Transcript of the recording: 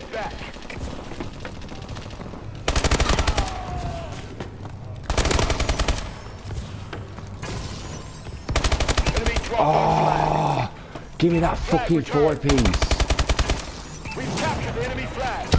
Get back. Enemy dropped on flag. Give me that fucking 4-piece. We've captured the enemy flag.